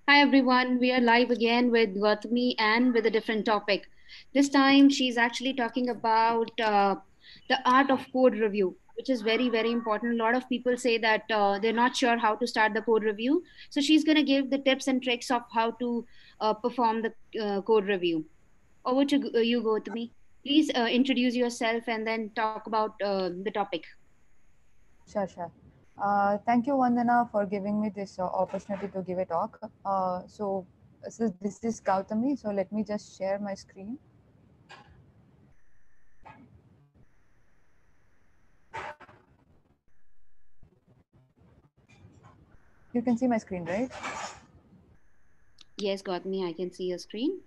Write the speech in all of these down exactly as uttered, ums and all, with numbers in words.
Hi everyone, we are live again with Gautami and with a different topic. This time she's actually talking about uh, the art of code review, which is very, very important. A lot of people say that uh, they're not sure how to start the code review. So she's going to give the tips and tricks of how to uh, perform the uh, code review. Over to uh, you, Gautami. Please uh, introduce yourself and then talk about uh, the topic. Sure, sure. Uh, thank you, Vandana, for giving me this uh, opportunity to give a talk. Uh, so, this is, this is Gautami. So, let me just share my screen. You can see my screen, right? Yes, Gautami, I can see your screen.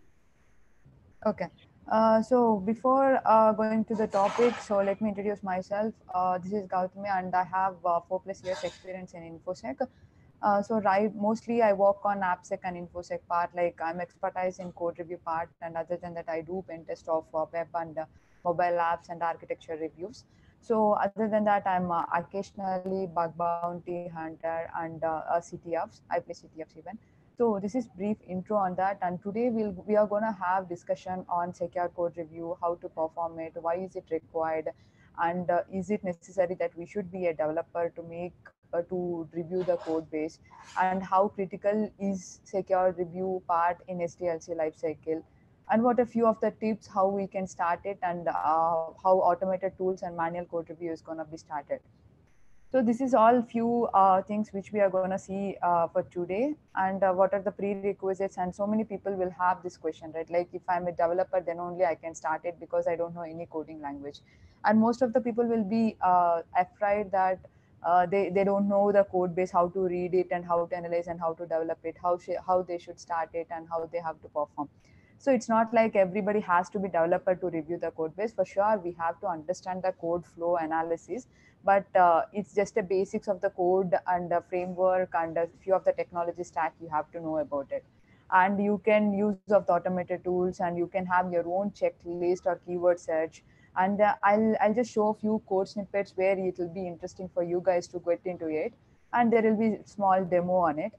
Okay. Uh, so, before uh, going to the topic, so let me introduce myself. Uh, this is Gautami, and I have uh, four plus years experience in InfoSec. Uh, so right, mostly I work on AppSec and InfoSec part. Like I'm expertise in code review part, and other than that, I do pen test of uh, web and uh, mobile apps and architecture reviews. So other than that, I'm uh, occasionally bug bounty hunter and uh, uh, C T Fs. I play C T Fs even. So this is brief intro on that, and today we'll we are gonna have discussion on secure code review, how to perform it, why is it required, and uh, is it necessary that we should be a developer to make uh, to review the code base, and how critical is secure review part in S D L C lifecycle, and what a few of the tips how we can start it, and uh, how automated tools and manual code review is going to be started. So this is all few uh, things which we are going to see uh, for today, and uh, what are the prerequisites. And so many people will have this question, right? Like if I'm a developer, then only I can start it because I don't know any coding language. And most of the people will be uh, afraid that uh, they, they don't know the code base, how to read it and how to analyze and how to develop it, how, sh- how they should start it and how they have to perform. So it's not like everybody has to be developer to review the code base. For sure, we have to understand the code flow analysis, but uh, it's just the basics of the code and the framework and a few of the technology stack you have to know about it. And you can use of the automated tools, and you can have your own checklist or keyword search. And uh, I'll I'll just show a few code snippets where it will be interesting for you guys to get into it, and there will be small demo on it.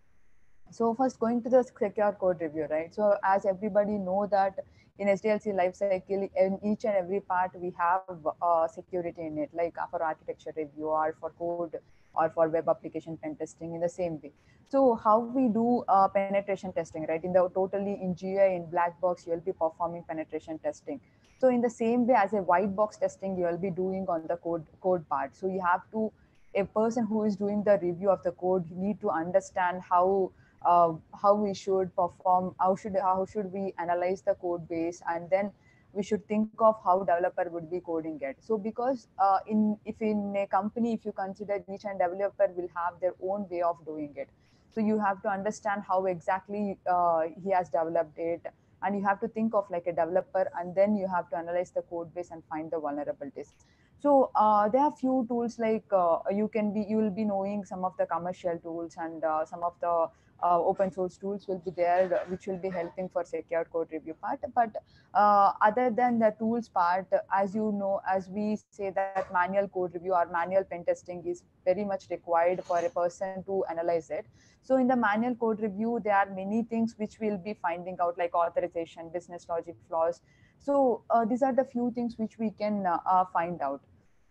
So first going to the secure code review, right? So as everybody know that in S D L C lifecycle, in each and every part we have uh, security in it, like for architecture review or for code or for web application pen testing in the same way. So how we do uh, penetration testing, right? In the totally in G U I in black box, you will be performing penetration testing. So in the same way as a white box testing, you will be doing on the code code part. So you have to a person who is doing the review of the code need to understand how uh, how we should perform, how should how should we analyze the code base, and then we should think of how developer would be coding it. So because uh, in if in a company, if you consider each and developer will have their own way of doing it, so you have to understand how exactly uh, he has developed it, and you have to think of like a developer, and then you have to analyze the code base and find the vulnerabilities. So uh, there are few tools like uh, you can be you will be knowing some of the commercial tools, and uh, some of the uh, open source tools will be there, uh, which will be helping for secure code review part. But uh, other than the tools part, as you know, as we say that manual code review or manual pen testing is very much required for a person to analyze it. So in the manual code review, there are many things which we'll be finding out, like authorization, business logic flaws. So uh, these are the few things which we can uh, uh, find out.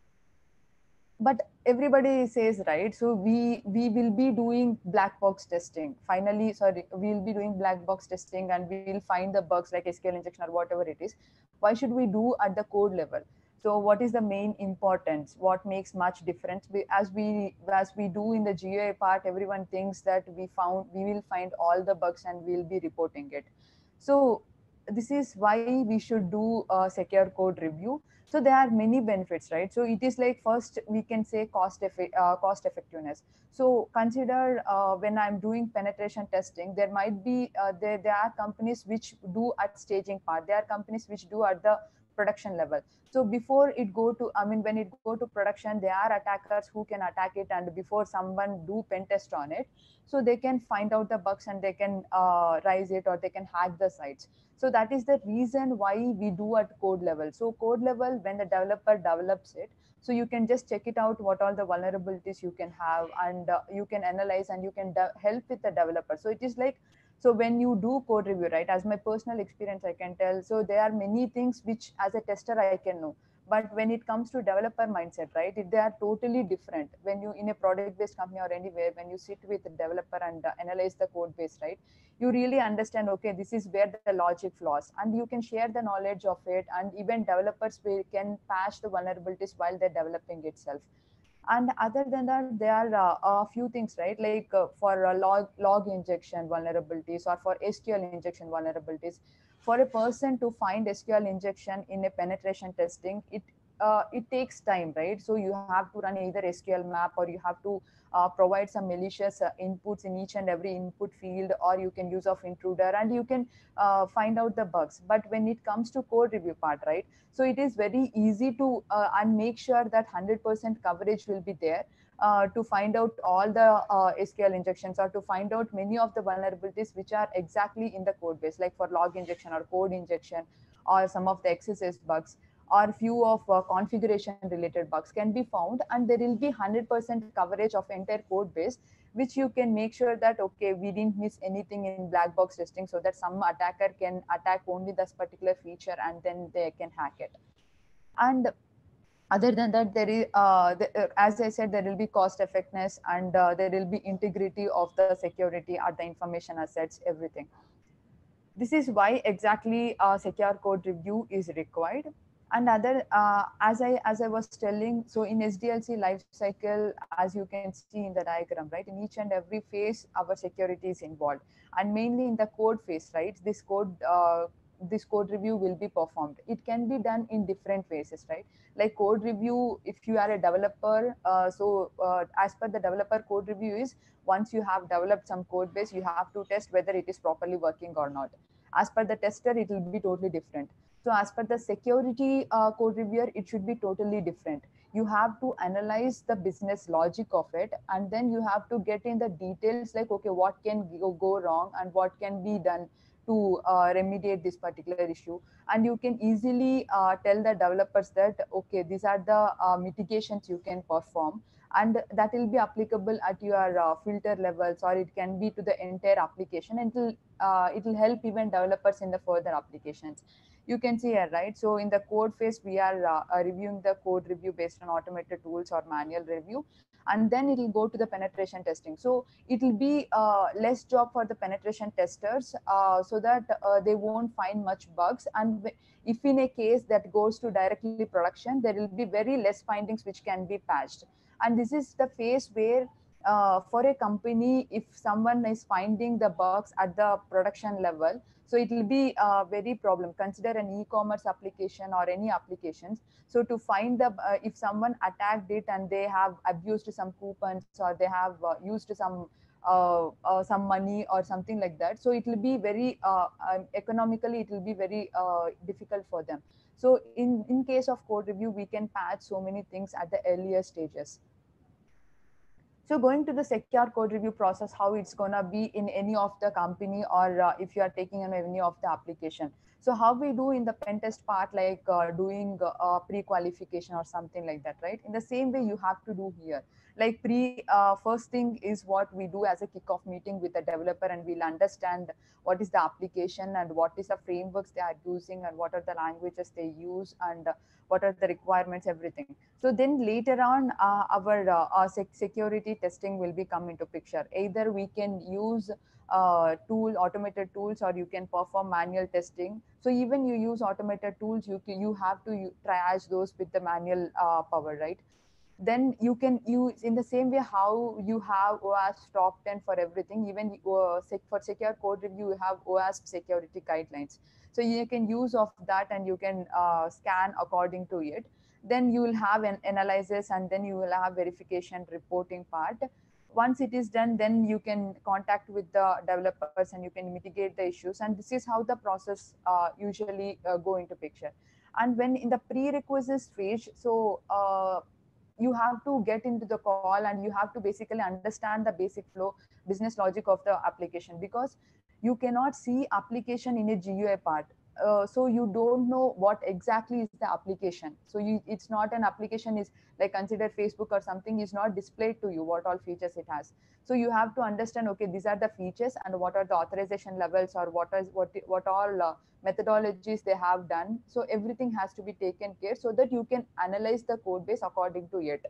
But everybody says, right, so we we will be doing black box testing finally, sorry, we'll be doing black box testing and we'll find the bugs like SQL injection or whatever it is. Why should we do at the code level? So what is the main importance, what makes much difference? We, as we as we do in the G U I part, everyone thinks that we found we will find all the bugs and we'll be reporting it. So this is why we should do a secure code review. So there are many benefits, right? So it is like, first we can say cost effe- uh, cost effectiveness. So consider uh, when I'm doing penetration testing, there might be uh, there, there are companies which do at staging part, there are companies which do at the production level. So before it go to, I mean, when it go to production, there are attackers who can attack it, and before someone do pen test on it, so they can find out the bugs and they can uh, rise it, or they can hack the sites. So that is the reason why we do at code level. So code level, when the developer develops it, So you can just check it out, what all the vulnerabilities you can have, and uh, you can analyze and you can de- help with the developer. So it is like, so when you do code review, right, as my personal experience I can tell, so there are many things which as a tester I can know, but when it comes to developer mindset, right, it, they are totally different. When you in a product based company or anywhere, when you sit with the developer and uh, analyze the code base, right, you really understand, okay, this is where the logic flaws, and you can share the knowledge of it, and even developers will, can patch the vulnerabilities while they're developing itself. And other than that, there are uh, a few things, right, like uh, for uh, log log injection vulnerabilities or for SQL injection vulnerabilities. For a person to find SQL injection in a penetration testing, it uh, it takes time, right? So you have to run either SQL map, or you have to uh, provide some malicious uh, inputs in each and every input field, or you can use of intruder, and you can uh, find out the bugs. But when it comes to code review part, right, so it is very easy to uh, and make sure that one hundred percent coverage will be there uh, to find out all the uh, SQL injections, or to find out many of the vulnerabilities which are exactly in the code base, like for log injection or code injection, or some of the X S S bugs, or few of uh, configuration related bugs can be found, and there will be one hundred percent coverage of entire code base, which you can make sure that, okay, we didn't miss anything in black box testing, so that some attacker can attack only this particular feature and then they can hack it. And other than that, there is uh, the, uh, as I said, there will be cost effectiveness, and uh, there will be integrity of the security at the information assets, everything. This is why exactly uh, secure code review is required. And other uh, as i as i was telling, so in S D L C life cycle, as you can see in the diagram, right, in each and every phase our security is involved, and mainly in the code phase, right, this code uh, this code review will be performed. It can be done in different phases, right? Like code review, if you are a developer, uh, so uh, as per the developer, code review is once you have developed some code base, you have to test whether it is properly working or not. As per the tester, it will be totally different. So as per the security uh, code reviewer, it should be totally different. You have to analyze the business logic of it, and then you have to get in the details, like, okay, what can go, go wrong and what can be done to uh, remediate this particular issue. And you can easily uh, tell the developers that, okay, these are the uh, mitigations you can perform, and that will be applicable at your uh, filter levels, or it can be to the entire application, and it will uh, it will help even developers in the further applications. You can see here, right? So in the code phase, we are uh, uh, reviewing the code review based on automated tools or manual review, and then it will go to the penetration testing. So it will be uh, less job for the penetration testers, uh, so that uh, they won't find much bugs. And if in a case that goes to directly production, there will be very less findings which can be patched. And this is the phase where uh, for a company, if someone is finding the bugs at the production level, so it will be a very problem. Consider an e-commerce application or any applications. So to find the uh, if someone attacked it and they have abused some coupons, or they have uh, used some uh, uh, some money or something like that, so it will be very uh, um, economically, it will be very uh, difficult for them. So in in case of code review, we can patch so many things at the earlier stages. So going to the secure code review process, how it's gonna be in any of the company, or uh, if you are taking on any of the application. So how we do in the pen test part, like uh, doing uh, pre-qualification or something like that, right? In the same way, you have to do here. Like pre, uh, first thing is what we do as a kickoff meeting with the developer, and we'll understand what is the application and what is the frameworks they are using, and what are the languages they use, and uh, what are the requirements, everything. So then later on, uh, our uh, uh, sec- security testing will be come into picture. Either we can use uh, tool automated tools, or you can perform manual testing. So even you use automated tools, you can, you have to u- triage those with the manual uh, power, right? Then you can use in the same way how you have O A S P top ten for everything. Even uh, sec- for secure code review, you have O A S P security guidelines. So you can use of that, and you can uh, scan according to it. Then you will have an analysis, and then you will have verification reporting part. Once it is done, then you can contact with the developers and you can mitigate the issues. And this is how the process uh, usually uh, go into picture. And when in the prerequisites phase, so uh, you have to get into the call, and you have to basically understand the basic flow, business logic of the application, because you cannot see application in a G U I part. uh, so you don't know what exactly is the application. So you, it's not an application is like consider Facebook or something is not displayed to you what all features it has. So you have to understand, okay, these are the features and what are the authorization levels or what is what what all uh, methodologies they have done. So everything has to be taken care so that you can analyze the code base according to it.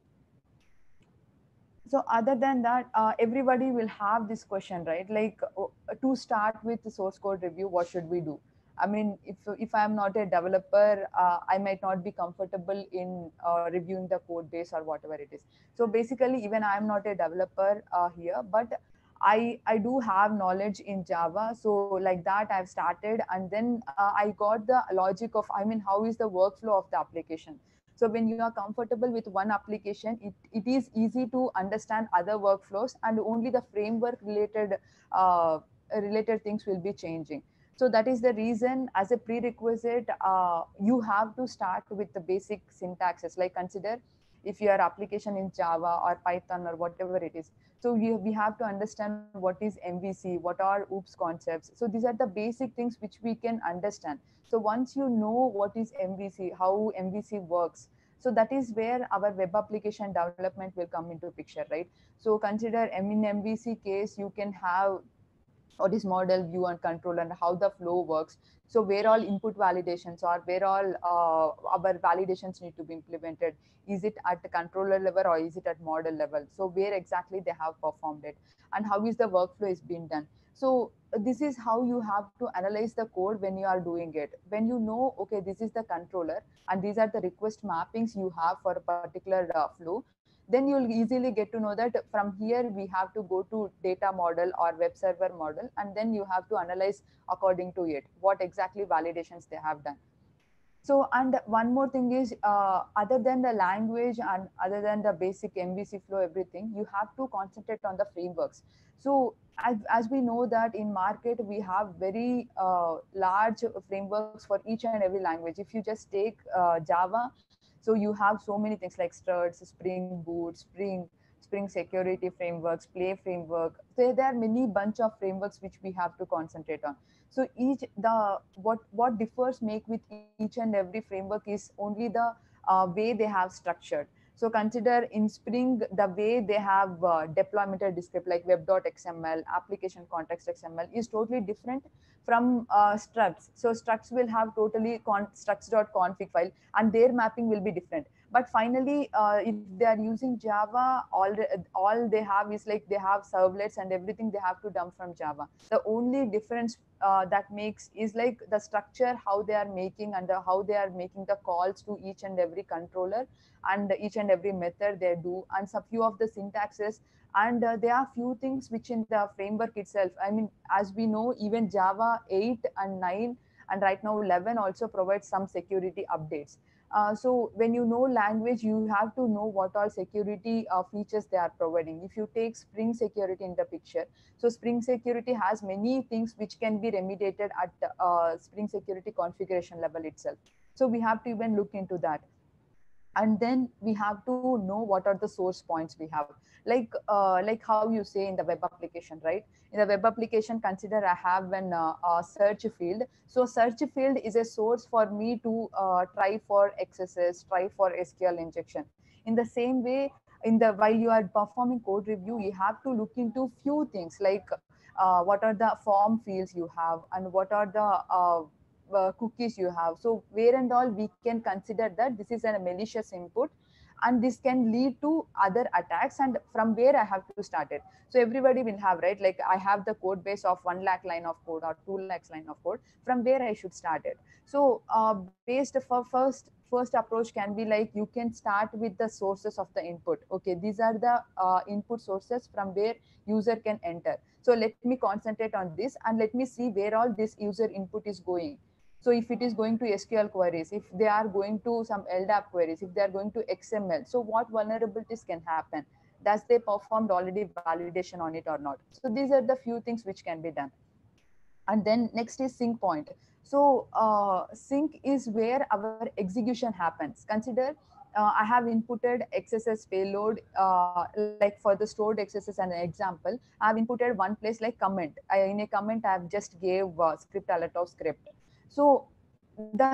So other than that, uh, everybody will have this question, right? Like uh, to start with the source code review, what should we do? I mean, if if I'm not a developer, uh, I might not be comfortable in uh, reviewing the code base or whatever it is. So basically, even I'm not a developer uh, here, but I I do have knowledge in Java. So like that, I've started, and then uh, I got the logic of, I mean, how is the workflow of the application. So when you are comfortable with one application, it, it is easy to understand other workflows, and only the framework related uh, related things will be changing. So that is the reason, as a prerequisite, uh, you have to start with the basic syntaxes. Like consider if your application in Java or Python or whatever it is. So we, we have to understand what is M V C, what are OOPS concepts. So these are the basic things which we can understand. So once you know what is M V C, how M V C works, so that is where our web application development will come into picture, right? So consider in M V C case, you can have what is model, view, and control, and how the flow works. So where all input validations or where all uh, our validations need to be implemented. Is it at the controller level or is it at model level? So where exactly they have performed it, and how is the workflow is being done. So this is how you have to analyze the code when you are doing it. When you know, okay, this is the controller and these are the request mappings you have for a particular uh, flow, then you'll easily get to know that from here we have to go to data model or web server model, and then you have to analyze according to it what exactly validations they have done. So, and one more thing is, uh, other than the language and other than the basic M V C flow, everything, you have to concentrate on the frameworks. So, as, as we know that in market, we have very uh, large frameworks for each and every language. If you just take uh, Java, so you have so many things like Struts, Spring Boot, Spring, Spring Security Frameworks, Play Framework. So there are many bunch of frameworks which we have to concentrate on. So each the what what differs make with each and every framework is only the uh, way they have structured. So consider in Spring, the way they have uh, deploymented descript like web.xml, application context X M L is totally different from uh, struts. So struts will have totally con- struts.config file, and their mapping will be different. But finally, uh, if they are using Java, all all they have is like they have servlets and everything they have to dump from Java. The only difference uh, that makes is like the structure, how they are making, and the, how they are making the calls to each and every controller and each and every method they do, and some few of the syntaxes. And uh, there are few things which in the framework itself, I mean, as we know, even Java eight and nine and right now eleven also provides some security updates. Uh, so when you know language, you have to know what all security uh, features they are providing. If you take Spring Security in the picture, so Spring Security has many things which can be remediated at uh, Spring Security configuration level itself. So we have to even look into that. And then we have to know what are the source points we have, like uh, like how you say in the web application, right? In the web application, consider I have an uh, uh, search field. So search field is a source for me to uh, try for XSS, try for SQL injection. In the same way, in the while you are performing code review, you have to look into few things like uh, what are the form fields you have, and what are the uh, uh, cookies you have. So where and all we can consider that this is a malicious input, and this can lead to other attacks, and from where I have to start it. So everybody will have, right, like I have the code base of one lakh line of code or two lakhs line of code, from where I should start it. So uh, based for first first approach can be like you can start with the sources of the input. Okay, these are the uh, input sources from where user can enter. So let me concentrate on this and let me see where all this user input is going. So if it is going to S Q L queries, if they are going to some L D A P queries, if they are going to X M L, so what vulnerabilities can happen? Does they performed already validation on it or not? So these are the few things which can be done. And then next is sync point. So uh, sync is where our execution happens. Consider uh, I have inputted X S S payload, uh, like for the stored X S S as an example. I have inputted one place like comment. I, in a comment, I have just gave uh, script alert of script. So the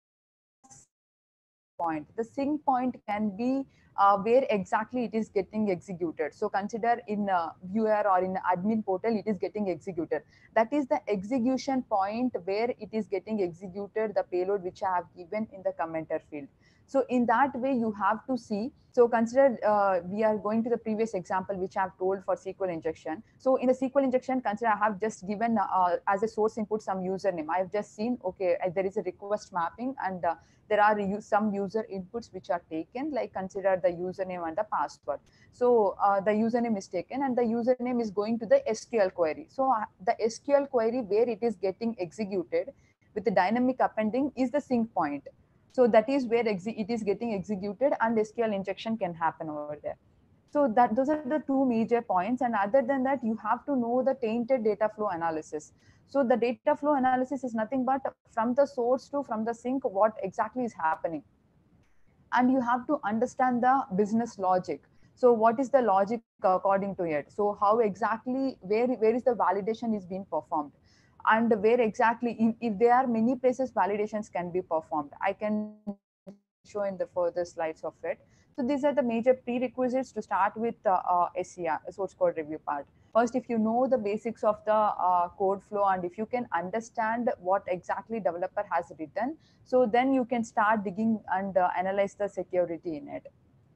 point, the sync point can be uh, where exactly it is getting executed. So consider in uh, viewer or in admin portal, it is getting executed. That is the execution point where it is getting executed, the payload which I have given in the commenter field. So in that way, you have to see. So consider uh, we are going to the previous example which I have told for S Q L injection. So in the S Q L injection, consider I have just given uh, as a source input some username. I have just seen, okay, uh, there is a request mapping, and uh, there are some user inputs which are taken, like consider the username and the password. So uh, the username is taken and the username is going to the S Q L query. So uh, the S Q L query where it is getting executed with the dynamic appending is the sync point. So that is where it is getting executed and S Q L injection can happen over there. So that those are the two major points. And other than that, you have to know the tainted data flow analysis. So the data flow analysis is nothing but from the source to from the sink, what exactly is happening. And you have to understand the business logic. So what is the logic according to it? So how exactly, where where is the validation is being performed, and where exactly, if, if there are many places validations can be performed. I can show in the further slides of it. So these are the major prerequisites to start with uh, uh, S C R, source code review part. First, if you know the basics of the uh, code flow, and if you can understand what exactly developer has written, so then you can start digging and uh, analyze the security in it.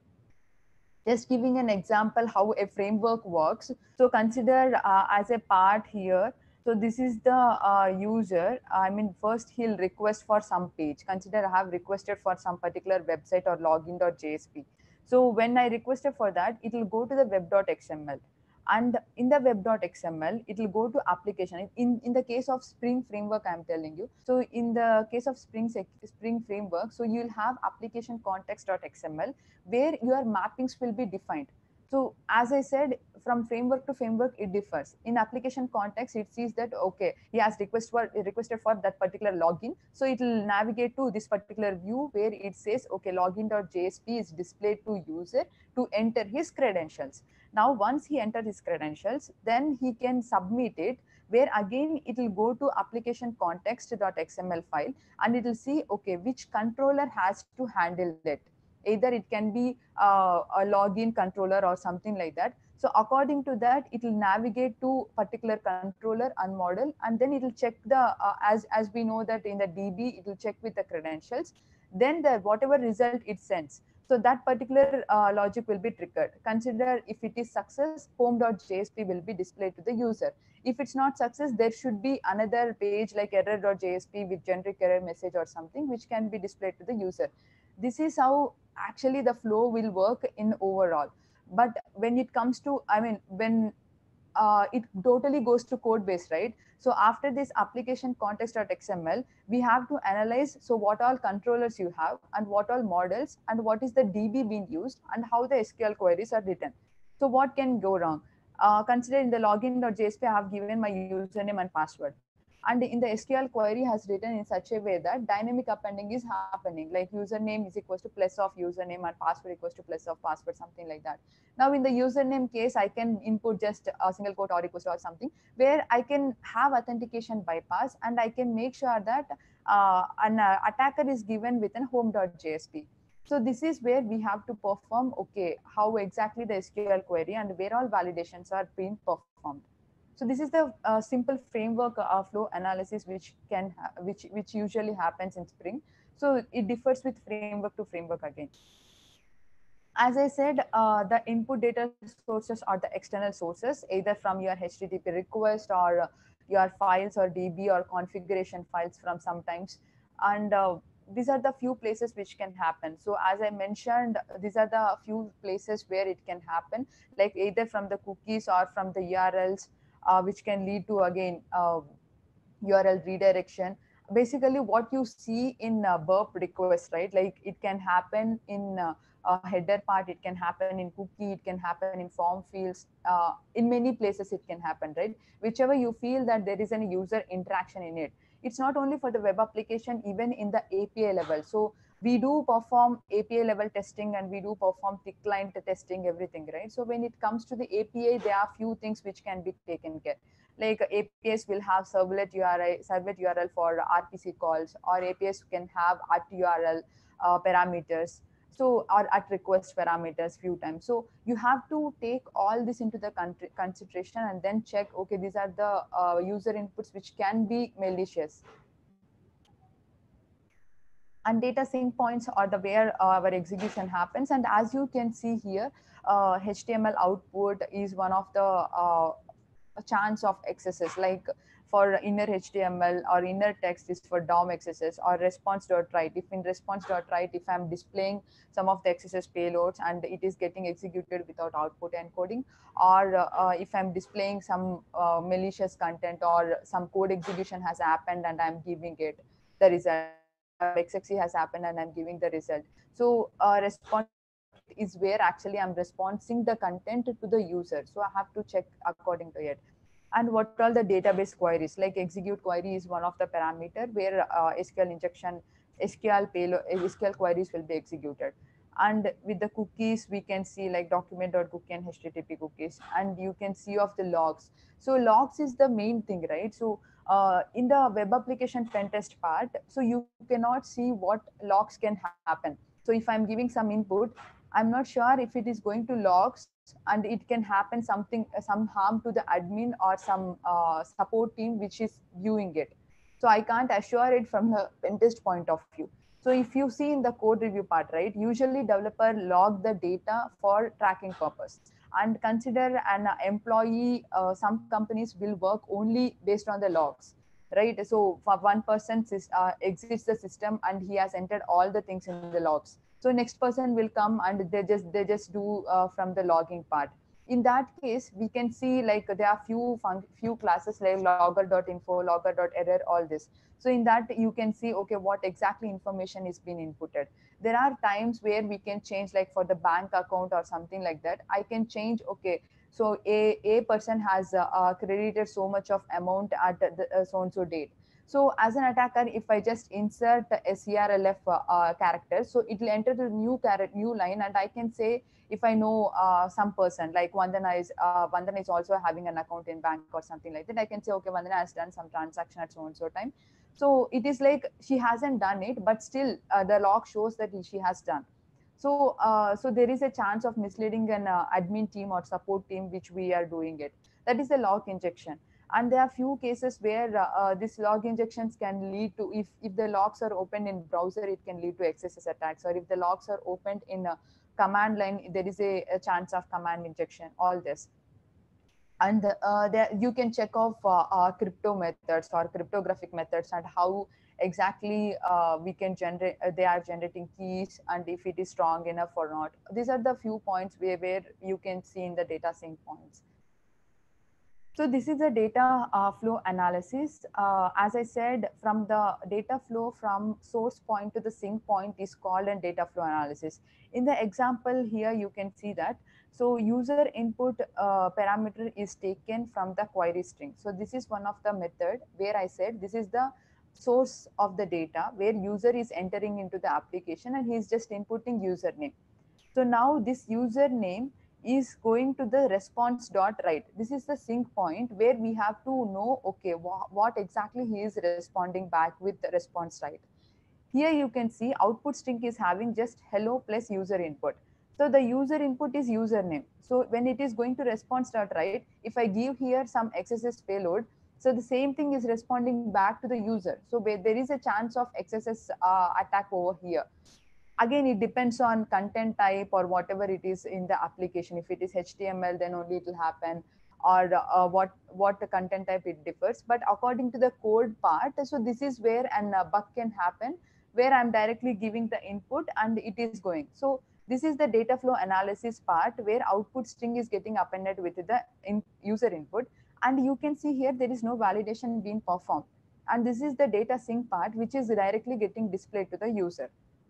Just giving an example how a framework works. So consider uh, as a part here. So this is the uh, user. I mean, first he'll request for some page. Consider I have requested for some particular website or login.jsp. So when I requested for that, it will go to the web.xml. And in the web.xml, it will go to application. In, in the case of Spring Framework, I'm telling you. So in the case of Spring, Spring Framework, so you'll have application context.xml where your mappings will be defined. So as I said, from framework to framework, it differs. In application context, it sees that, okay, he has request for, requested for that particular login. So it will navigate to this particular view where it says, okay, login.jsp is displayed to user to enter his credentials. Now, once he enters his credentials, then he can submit it, where again it will go to application context.xml file, and it will see, okay, which controller has to handle that. Either it can be uh, a login controller or something like that. So according to that, it will navigate to particular controller and model, and then it will check the uh, as as we know that in the D B, it will check with the credentials. Then the whatever result it sends, so that particular uh, logic will be triggered. Consider if it is success, home.jsp will be displayed to the user. If it's not success, there should be another page like error.jsp with generic error message or something which can be displayed to the user. This is how actually the flow will work in overall. But when it comes to, I mean, when uh, it totally goes to code base, right? So after this application context.xml, we have to analyze, so what all controllers you have and what all models and what is the D B being used and how the S Q L queries are written. So what can go wrong? Uh, consider in the login.jsp, I have given my username and password. And in the S Q L query has written in such a way that dynamic appending is happening, like username is equals to plus of username and password equals to plus of password, something like that. Now in the username case, I can input just a single quote or equals to or something, where I can have authentication bypass, and I can make sure that uh, an uh, attacker is given within home.jsp. So this is where we have to perform, okay, how exactly the S Q L query and where all validations are being performed. So this is the uh, simple framework uh, flow analysis which can which which usually happens in Spring. So it differs with framework to framework again. As I said, uh, the input data sources are the external sources, either from your H T T P request or uh, your files or D B or configuration files from sometimes. And uh, these are the few places which can happen. So as I mentioned, these are the few places where it can happen, like either from the cookies or from the U R Ls, uh, which can lead to again uh, U R L redirection. Basically, what you see in uh, burp request, right? Like it can happen in uh, a header part, it can happen in cookie, it can happen in form fields. Uh, in many places, it can happen, right? Whichever you feel that there is any user interaction in it. It's not only for the web application, even in the A P I level. So we do perform A P I level testing and we do perform thick client testing, everything, right? So when it comes to the A P I, there are few things which can be taken care. Like A P S will have servlet U R L, servlet U R L for R P C calls, or A P S can have at U R L uh, parameters. So, or at request parameters few times. So you have to take all this into the consideration and then check, okay, these are the uh, user inputs which can be malicious. And data sync points are the where uh, our execution happens. And as you can see here, uh, H T M L output is one of the uh, chance of excesses, like for inner H T M L or inner text is for D O M excesses, or response.write. If in response.write, if I'm displaying some of the excesses payloads and it is getting executed without output encoding, or uh, uh, if I'm displaying some uh, malicious content or some code execution has happened and I'm giving it the result, or X X C has happened and I'm giving the result. So uh, response.write is where actually I'm responding the content to the user. So I have to check according to it. And what all the database queries, like execute query is one of the parameter where uh, S Q L injection, S Q L payload, S Q L queries will be executed. And with the cookies, we can see like document.cookie and H T T P cookies, and you can see of the logs. So logs is the main thing, right? So uh, in the web application pen test part, so you cannot see what logs can happen. So if I'm giving some input, I'm not sure if it is going to logs and it can happen something, some harm to the admin or some uh, support team which is viewing it. So I can't assure it from the pen test point of view. So if you see in the code review part, right, usually developer log the data for tracking purpose. And consider an employee, uh, some companies will work only based on the logs, right? So for one person uh, exits the system and he has entered all the things in the logs. So next person will come and they just they just do uh, from the logging part. In that case, we can see like there are few fun- few classes like logger.info, logger.error, all this. So in that you can see, okay, what exactly information is being inputted. There are times where we can change, like for the bank account or something like that, I can change, okay, so a a person has uh, uh, credited so much of amount at the uh, so and so date. So as an attacker, if I just insert a serlf uh, uh, character, so it will enter the new character, new line, and I can say, if I know uh, some person like Vandana is uh, Vandana is also having an account in bank or something like that, I can say, okay, Vandana has done some transaction at so and so time. So it is like she hasn't done it, but still uh, the log shows that she has done. So uh, so there is a chance of misleading an uh, admin team or support team which we are doing it. That is a log injection. And there are few cases where uh, uh, this log injections can lead to, if if the logs are opened in browser, it can lead to X S S attacks, or if the logs are opened in a command line, there is a, a chance of command injection, all this. And uh, there you can check off uh, uh, crypto methods or cryptographic methods, and how exactly uh, we can generate uh, they are generating keys, and if it is strong enough or not. These are the few points where, where you can see in the data sync points. So this is a data uh, flow analysis. Uh, as I said, from the data flow from source point to the sync point is called a data flow analysis. In the example here, you can see that. So user input uh, parameter is taken from the query string. So this is one of the method where I said this is the source of the data where user is entering into the application and he is just inputting username. So now this username is going to the response dot write. This is the sync point where we have to know, okay, wh what exactly he is responding back with the response write. Here you can see output string is having just hello plus user input. So the user input is username. So when it is going to response dot write, if I give here some X S S payload, so the same thing is responding back to the user. So there is a chance of X S S uh, attack over here. Again, it depends on content type or whatever it is in the application. If it is H T M L, then only it will happen, or uh, what what the content type it differs. But according to the code part, so this is where an uh, bug can happen, where I'm directly giving the input and it is going. So this is the data flow analysis part where output string is getting appended with the in user input, and you can see here there is no validation being performed. And this is the data sync part, which is directly getting displayed to the user.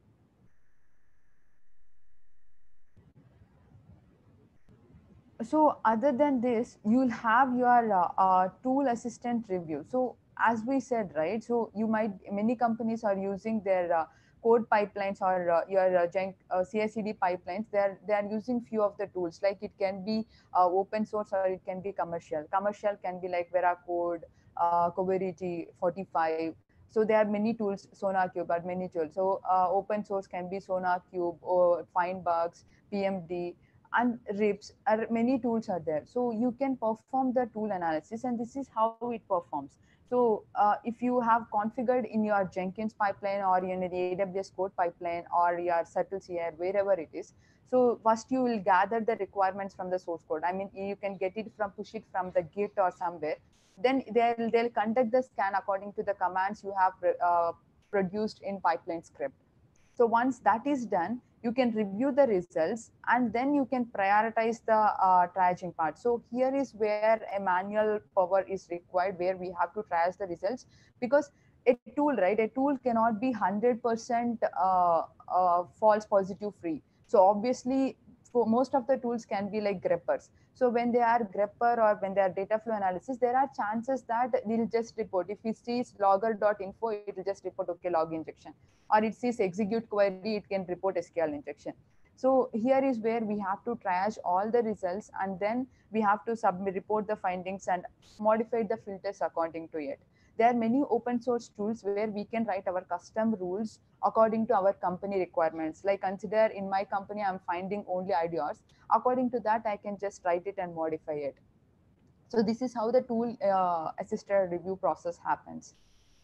So other than this, you'll have your uh, uh, tool assistant review. So as we said, right, so you might, many companies are using their uh, code pipelines or uh, your uh, Jen- uh, C I C D pipelines, they are they are using few of the tools. Like it can be uh, open source or it can be commercial. Commercial can be like Veracode, uh, Coverity forty-five. So there are many tools, SonarCube, but many tools. So uh, open source can be SonarCube or Findbugs, P M D, and RIPS. Are many tools are there. So you can perform the tool analysis, and this is how it performs. So uh, if you have configured in your Jenkins pipeline or in the A W S code pipeline or your Subtle C I, wherever it is, so first you will gather the requirements from the source code. I mean, you can get it from push it from the Git or somewhere. Then they'll they'll conduct the scan according to the commands you have uh, produced in pipeline script. So once that is done, you can review the results and then you can prioritize the uh, triaging part. So here is where a manual power is required, where we have to triage the results, because a tool, right? A tool cannot be one hundred percent uh, uh, false positive free. So obviously, for most of the tools can be like greppers. So when they are grepper or when they are data flow analysis, there are chances that they'll just report. If it sees logger.info, it will just report okay log injection, or it sees execute query, it can report S Q L injection. So here is where we have to triage all the results and then we have to submit report the findings and modify the filters according to it. There are many open source tools where we can write our custom rules according to our company requirements. Like consider in my company, I'm finding only I D Rs. According to that, I can just write it and modify it. So this is how the tool uh, assisted review process happens.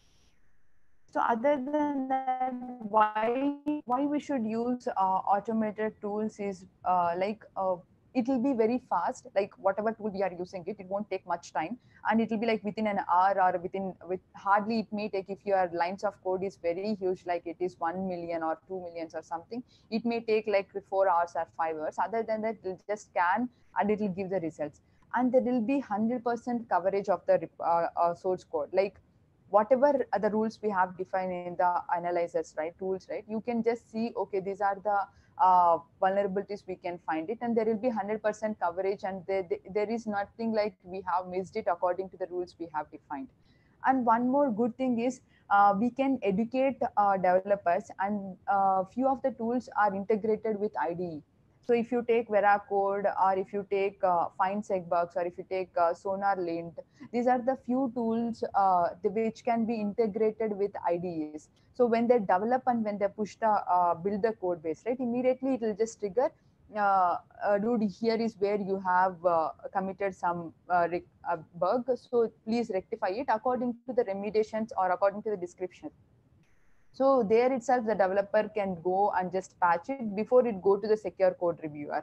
So other than that, why why we should use uh, automated tools is uh, like uh, it will be very fast. Like whatever tool we are using it, it won't take much time, and it will be like within an hour or within with hardly it may take, if your lines of code is very huge, like it is one million or two millions or something, it may take like four hours or five hours. Other than that, it'll just scan and it will give the results, and there will be one hundred percent coverage of the uh, uh, source code. Like whatever the rules we have defined in the analyzers, right, tools, right, you can just see okay these are the uh, vulnerabilities, we can find it, and there will be one hundred percent coverage, and there, there is nothing like we have missed it according to the rules we have defined. And one more good thing is uh, we can educate uh, developers, and uh, few of the tools are integrated with I D E. So if you take Veracode, or if you take uh, Find Segbugs, or if you take uh, Sonar Lint, these are the few tools uh, which can be integrated with I D Es. So when they develop and when they push the uh, build the code base, right, immediately it will just trigger. Uh, uh, dude, here is where you have uh, committed some uh, rec- uh, bug. So please rectify it according to the remediations or according to the description. So there itself, the developer can go and just patch it before it go to the secure code reviewer.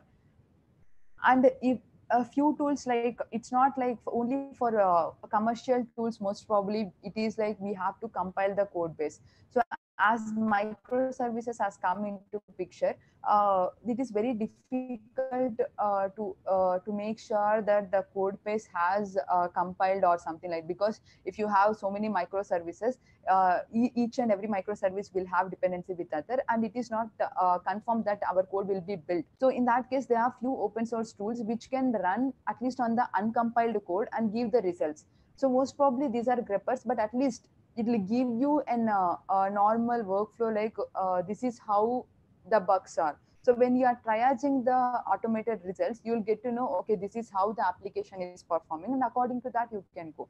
And if a few tools, like it's not like only for uh, commercial tools, most probably it is like we have to compile the code base. So as microservices has come into picture, uh, it is very difficult uh, to uh, to make sure that the code base has uh, compiled or something, like, because if you have so many microservices, uh, e- each and every microservice will have dependency with other, and it is not uh, confirmed that our code will be built. So in that case, there are few open source tools which can run at least on the uncompiled code and give the results. So most probably these are greppers, but at least it will give you an uh, a normal workflow, like uh, this is how the bugs are. So when you are triaging the automated results, you will get to know okay this is how the application is performing, and according to that you can go.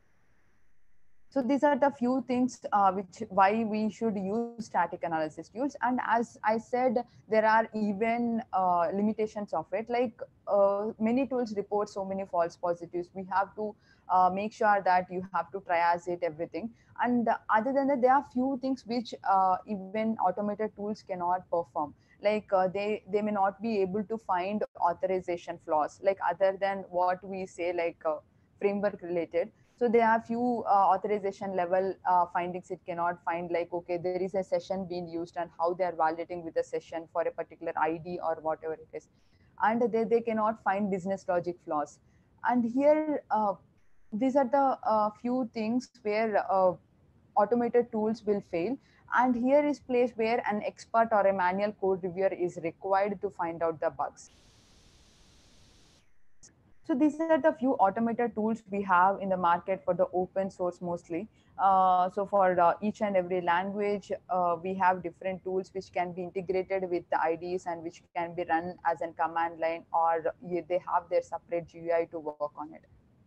So these are the few things uh, which why we should use static analysis tools. And as I said, there are even uh, limitations of it. Like uh, many tools report so many false positives. We have to uh, make sure that you have to triage it, everything. And uh, other than that, there are few things which uh, even automated tools cannot perform. Like uh, they they may not be able to find authorization flaws, like other than what we say, like uh, framework related. So there are few uh, authorization level uh, findings it cannot find, like okay there is a session being used and how they are validating with the session for a particular ID or whatever it is. And they, they cannot find business logic flaws. And here uh, these are the uh, few things where uh, automated tools will fail. And here is place where an expert or a manual code reviewer is required to find out the bugs. So these are the few automated tools we have in the market for the open source mostly. Uh, so for uh, each and every language, uh, we have different tools which can be integrated with the I D Es and which can be run as a command line, or they have their separate G U I to work on it.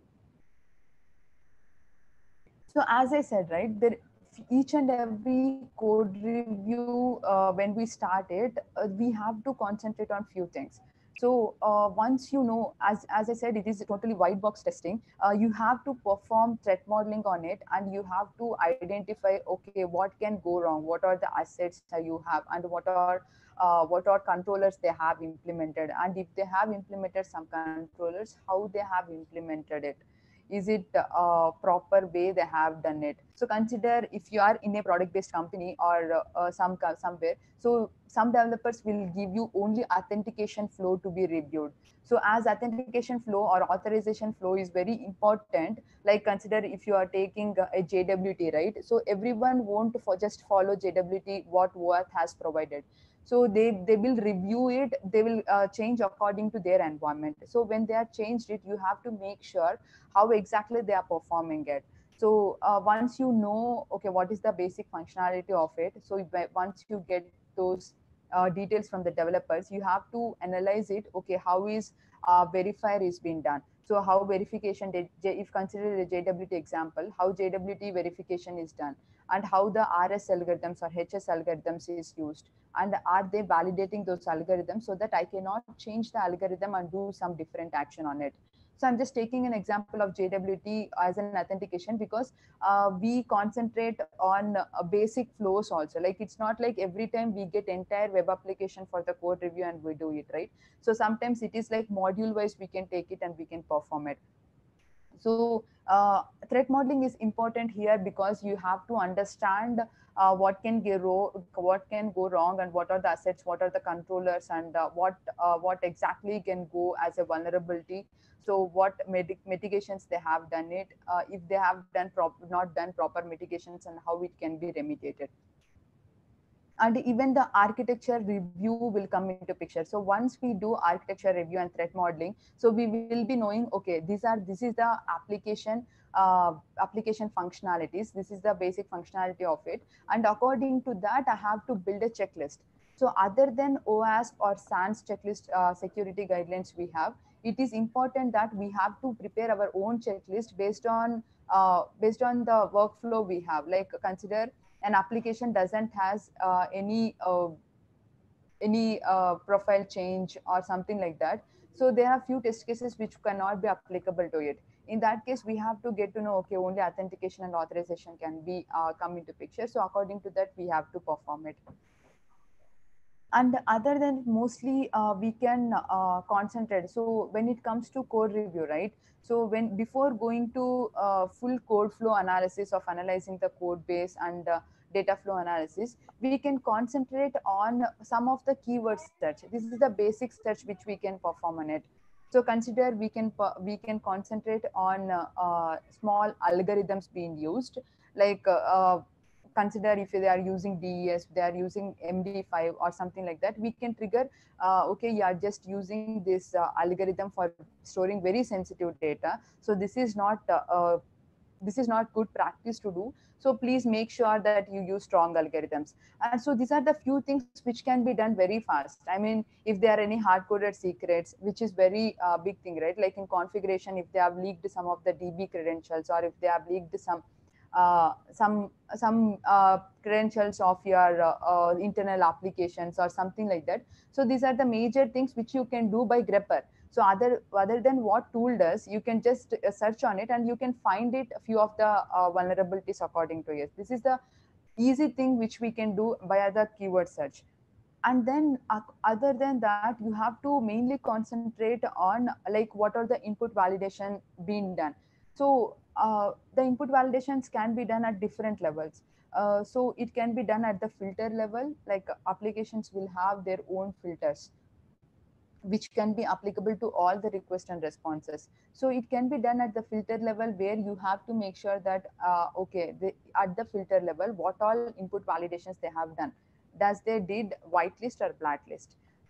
So as I said, right, there each and every code review, uh, when we start it, uh, we have to concentrate on few things. So uh, once you know, as as I said, it is totally white box testing. Uh, you have to perform threat modeling on it, and you have to identify, okay, what can go wrong, what are the assets that you have, and what are uh, what are controllers they have implemented, and if they have implemented some controllers, how they have implemented it. Is it a proper way they have done it? So consider if you are in a product based company, or uh, some somewhere, so some developers will give you only authentication flow to be reviewed. So as authentication flow or authorization flow is very important, like consider if you are taking a J W T, right? So everyone won't for just follow J W T what O A U T has provided. So they they will review it, they will uh, change according to their environment. So when they are changed it, you have to make sure how exactly they are performing it. So uh, once you know, okay, what is the basic functionality of it, so once you get those uh, details from the developers, you have to analyze it. Okay, how is uh, verifier is being done? So how verification did, if consider the J W T example, how J W T verification is done, and how the R S algorithms or H S algorithms is used, and are they validating those algorithms, so that I cannot change the algorithm and do some different action on it. So I'm just taking an example of J W T as an authentication, because uh, we concentrate on uh, basic flows also. Like it's not like every time we get entire web application for the code review and we do it, right? So sometimes it is like module wise we can take it and we can perform it. So uh, threat modeling is important here, because you have to understand uh, what can go ro- what can go wrong, and what are the assets, what are the controllers, and uh, what uh, what exactly can go as a vulnerability. So what med- mitigations they have done it, uh, if they have done prop- not done proper mitigations, and how it can be remediated. And even the architecture review will come into picture. So once we do architecture review and threat modeling, so we will be knowing, okay, these are this is the application uh, application functionalities, this is the basic functionality of it, and according to that I have to build a checklist. So other than OWASP or SANS checklist uh, security guidelines we have, it is important that we have to prepare our own checklist based on uh, based on the workflow we have. Like consider an application doesn't has uh, any uh, any uh, profile change or something like that, so there are few test cases which cannot be applicable to it. In that case we have to get to know, okay, only authentication and authorization can be uh, come into picture, so according to that we have to perform it. And other than mostly uh, we can uh, concentrate. So when it comes to code review, right, so when before going to uh, full code flow analysis of analyzing the code base and uh, data flow analysis, we can concentrate on some of the keyword search. This is the basic search which we can perform on it. So consider we can we can concentrate on uh, uh, small algorithms being used, like uh, uh, consider if they are using D E S, they are using M D five or something like that, we can trigger, uh, okay, you are just using this uh, algorithm for storing very sensitive data. So this is not uh, uh, this is not good practice to do. So please make sure that you use strong algorithms. And so these are the few things which can be done very fast. I mean, if there are any hard coded secrets, which is very uh, big thing, right? Like in configuration, if they have leaked some of the D B credentials, or if they have leaked some uh, some some uh, credentials of your uh, uh, internal applications or something like that. So these are the major things which you can do by grepper. So other other than what tool does, you can just uh, search on it and you can find it a few of the uh, vulnerabilities according to it. This is the easy thing which we can do via the keyword search. And then uh, other than that, you have to mainly concentrate on like what are the input validation being done. So uh, the input validations can be done at different levels. Uh, so it can be done at the filter level, like applications will have their own filters which can be applicable to all the requests and responses. So it can be done at the filter level, where you have to make sure that uh, okay, the, at the filter level, what all input validations they have done, does they did whitelist or blacklist.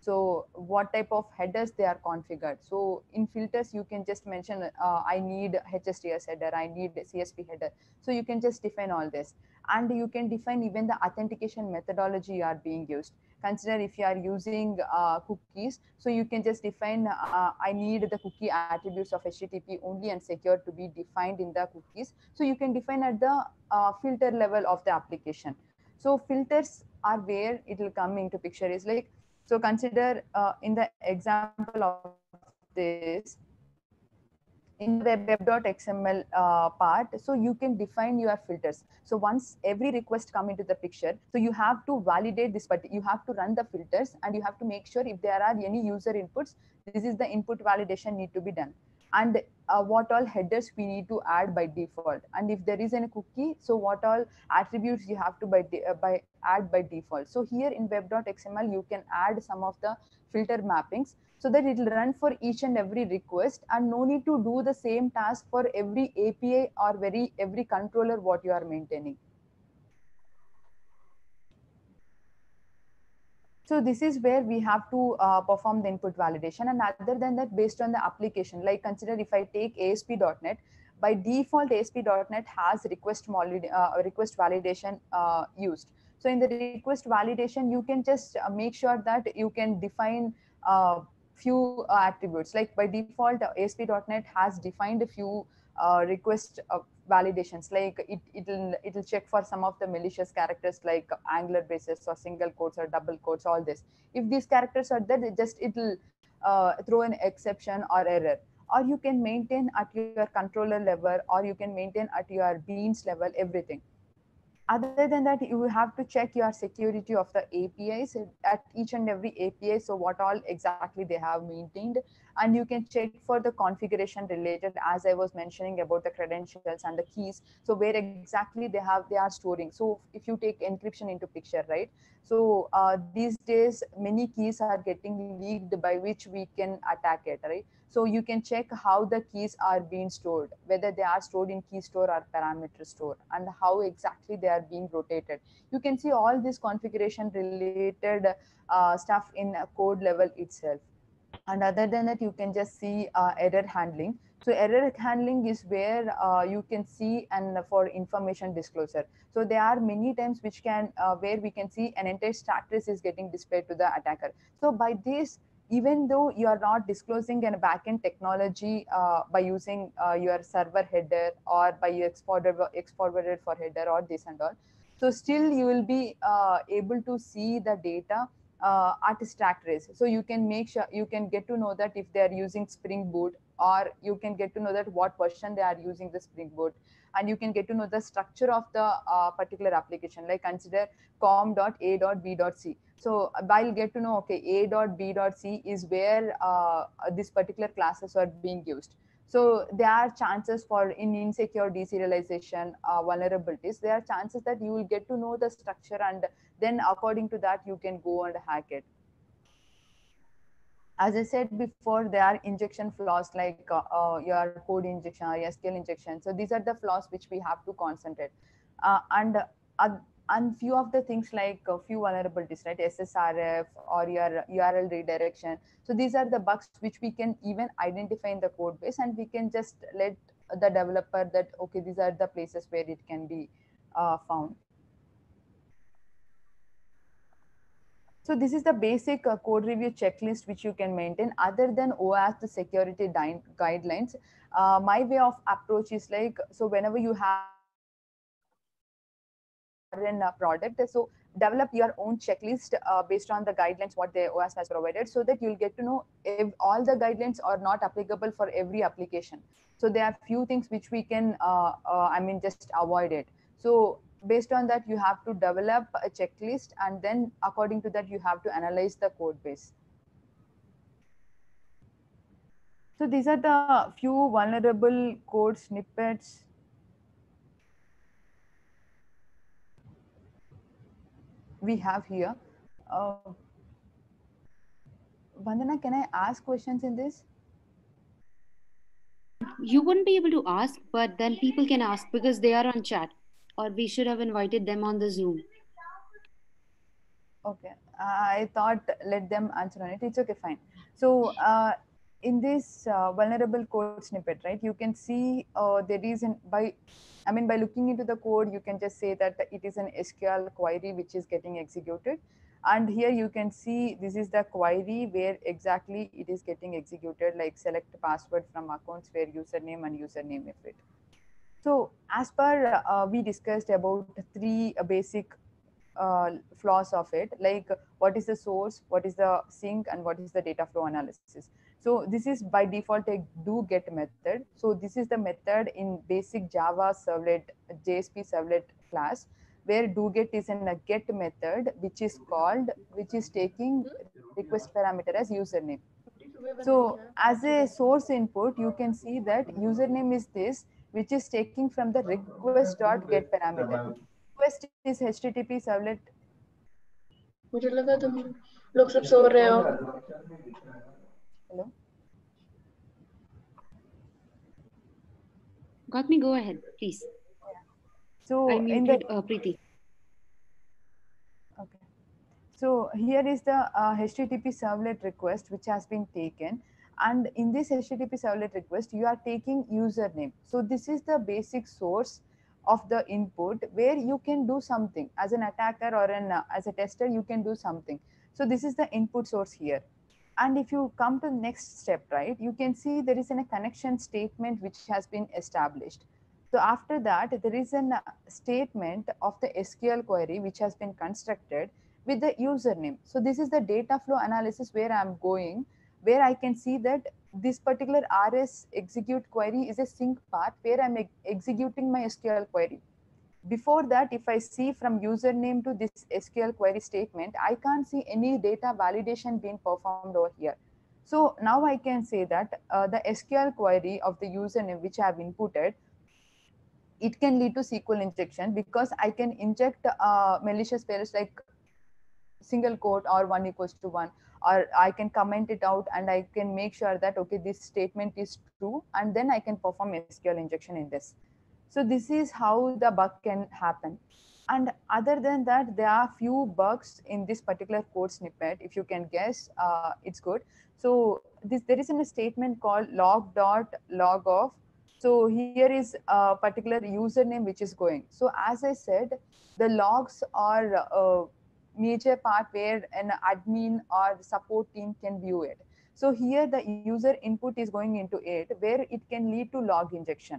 So what type of headers they are configured. So in filters, you can just mention, uh, I need H S T S header, I need C S V header. So you can just define all this. And you can define even the authentication methodology you are being used. Consider if you are using uh, cookies, so you can just define, uh, I need the cookie attributes of H T T P only and secure to be defined in the cookies. So you can define at the uh, filter level of the application. So filters are where it will come into picture is like, so consider uh, in the example of this, in the web, web.xml uh, part, so you can define your filters. So once every request come into the picture, so you have to validate this, but you have to run the filters and you have to make sure if there are any user inputs, this is the input validation need to be done. And uh, what all headers we need to add by default. And if there is any cookie, so what all attributes you have to by, uh, by add by default. So here in web.xml, you can add some of the filter mappings so that it will run for each and every request and no need to do the same task for every A P I or very every controller what you are maintaining. So this is where we have to uh, perform the input validation. And other than that, based on the application, like consider if I take A S P dot net, by default A S P dot net has request, uh, request validation uh, used. So in the request validation, you can just uh, make sure that you can define uh, few uh, attributes. Like by default, uh, A S P dot net has defined a few uh, request uh, validations, like it it'll it'll check for some of the malicious characters like angular braces or single quotes or double quotes, all this. If these characters are there, it just it'll uh, throw an exception or error. Or you can maintain at your controller level, or you can maintain at your beans level, everything. Other than that, you have to check your security of the A P Is at each and every A P I, so what all exactly they have maintained. And you can check for the configuration related, as I was mentioning about the credentials and the keys, so where exactly they have they are storing. So if you take encryption into picture, right, so uh, these days many keys are getting leaked by which we can attack it, right? So you can check how the keys are being stored, whether they are stored in key store or parameter store, and how exactly they are being rotated. You can see all this configuration related uh, stuff in a code level itself. And other than that, you can just see uh, error handling. So error handling is where uh, you can see, and for information disclosure, so there are many times which can uh, where we can see an entire stack trace is getting displayed to the attacker. So by this, even though you are not disclosing a backend technology uh, by using uh, your server header or by your exporter exported for header or this and all, so still you will be uh, able to see the data uh, at stack trace. So you can make sure, you can get to know that if they are using Spring Boot, or you can get to know that what version they are using the Spring Boot, and you can get to know the structure of the uh, particular application. Like consider com.a.b.c. So I'll get to know, okay, a.b.c is where uh, this particular classes are being used. So there are chances for in insecure deserialization uh, vulnerabilities. There are chances that you will get to know the structure, and then according to that you can go and hack it. As I said before, there are injection flaws like uh, uh, your code injection or S Q L injection. So these are the flaws which we have to concentrate. Uh, and uh, and few of the things like a few vulnerabilities, right? S S R F or your U R L redirection. So these are the bugs which we can even identify in the code base, and we can just let the developer that, okay, these are the places where it can be uh, found. So this is the basic uh, code review checklist which you can maintain. Other than OWASP security guidelines, uh, my way of approach is like, so whenever you have a product, so develop your own checklist uh, based on the guidelines what the OWASP has provided, so that you'll get to know if all the guidelines are not applicable for every application. So there are few things which we can, uh, uh, I mean, just avoid it. So based on that, you have to develop a checklist, and then according to that, you have to analyze the code base. So these are the few vulnerable code snippets we have here. Uh, Vandana, can I ask questions in this? You wouldn't be able to ask, but then people can ask because they are on chat, or we should have invited them on the Zoom. Okay. I thought let them answer on it. It's okay, fine. So uh, in this uh, vulnerable code snippet, right, you can see uh, there is an by, I mean, by looking into the code, you can just say that it is an S Q L query which is getting executed. And here you can see this is the query where exactly it is getting executed, like select password from accounts where username and username if it. So as per uh, we discussed about three uh, basic uh, flaws of it, like what is the source, what is the sink, and what is the data flow analysis. So this is by default a do get method. So this is the method in basic Java servlet J S P servlet class, where do get is in a get method which is called, which is taking request parameter as username. So as a source input, you can see that username is this, which is taking from the request dot get parameter. Request is H T T P servlet. मुझे लगा तुम लोग सब सो रहे हो. Hello. Gautami, go ahead, please. So I in the muted uh, Preeti. okay. So here is the uh, H T T P servlet request which has been taken, and in this H T T P servlet request you are taking username. So this is the basic source of the input where you can do something as an attacker or an uh, as a tester you can do something. So this is the input source here. And if you come to the next step, right, you can see there is an, a connection statement which has been established. So after that, there is a statement of the S Q L query which has been constructed with the username. So this is the data flow analysis where I'm going, where I can see that this particular R S execute query is a sync path where I'm ex executing my S Q L query. Before that, if I see from username to this S Q L query statement, I can't see any data validation being performed over here. So now I can say that uh, the S Q L query of the username which I have inputted, it can lead to S Q L injection because I can inject uh, malicious pairs like single quote or one equals to one, or I can comment it out and I can make sure that, okay, this statement is true, and then I can perform S Q L injection in this. So this is how the bug can happen. And other than that, there are few bugs in this particular code snippet. If you can guess, uh, it's good. So this, there is a statement called log dot log off. So here is a particular username which is going. So as I said, the logs are uh, major part where an admin or support team can view it. So here the user input is going into it where it can lead to log injection.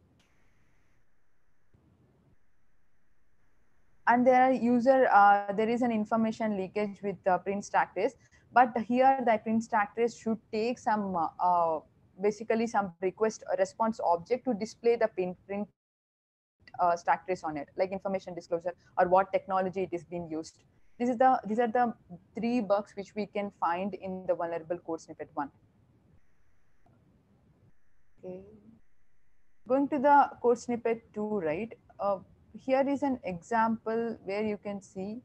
And there are user, uh, there is an information leakage with uh, print stack trace, but here the print stack trace should take some uh, uh, basically some request uh, response object to display the print print uh, stack trace on it, like information disclosure or what technology it is being used. This is the these are the three bugs which we can find in the vulnerable code snippet one. Okay, going to the code snippet two, right? Uh, here is an example where you can see.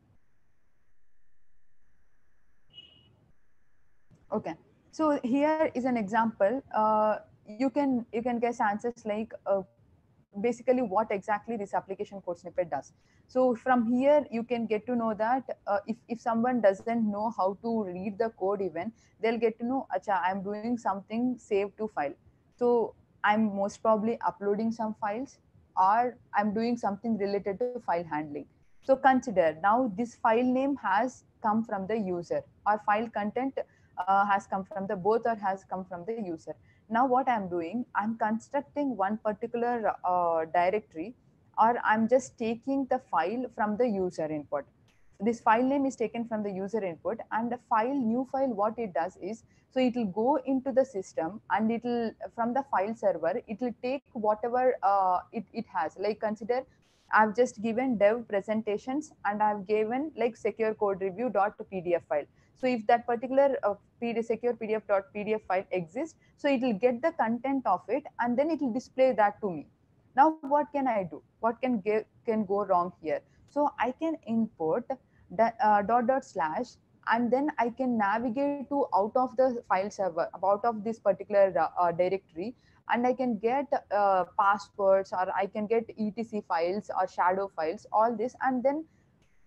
Okay, so here is an example. Uh, you can you can guess answers like uh, basically what exactly this application code snippet does. So from here you can get to know that uh, if, if someone doesn't know how to read the code even, they'll get to know, acha, I'm doing something save to file. So I'm most probably uploading some files, or I'm doing something related to file handling. So consider now this file name has come from the user, or file content uh, has come from the both or has come from the user. Now what I'm doing, I'm constructing one particular uh, directory, or I'm just taking the file from the user input. This file name is taken from the user input, and the file new file, what it does is, so it will go into the system and it will from the file server, it will take whatever uh, it, it has. Like consider I've just given dev presentations and I've given like secure code review dot P D F file. So if that particular uh, P D F, secure P D F dot P D F file exists, so it will get the content of it and then it will display that to me. Now what can I do? What can get, can go wrong here? So I can input the, uh, dot dot slash, and then I can navigate to out of the file server, out of this particular uh, uh, directory, and I can get uh, passwords, or I can get etc files or shadow files, all this, and then